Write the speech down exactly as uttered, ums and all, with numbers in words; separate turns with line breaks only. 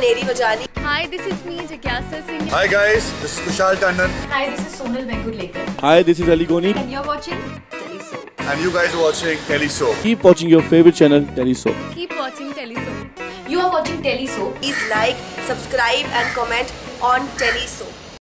Paneri Vajani.
Hi, this is me, Jigyasa Singh.
Hi guys, this is Kushal Tandon.
Hi, this is Sonal Venkutlekar.
Hi, this is Ali Goni.
And you're watching Telesoap.
And you guys are watching Telesoap.
Keep watching your favorite channel, Telesoap.
Keep watching Telesoap.
You are watching Telesoap.
Please like, subscribe and comment on Telesoap.